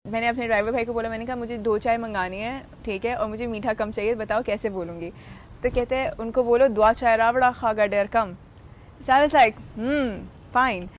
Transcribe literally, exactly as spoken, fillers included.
मैंने अपने ड्राइवर भाई को बोला, मैंने कहा मुझे दो चाय मंगानी है, ठीक है, और मुझे मीठा कम चाहिए, बताओ कैसे बोलूँगी। तो कहते हैं उनको बोलो दुआ चाय रावड़ा खागा डेर कम। So I was like, hmm, fine.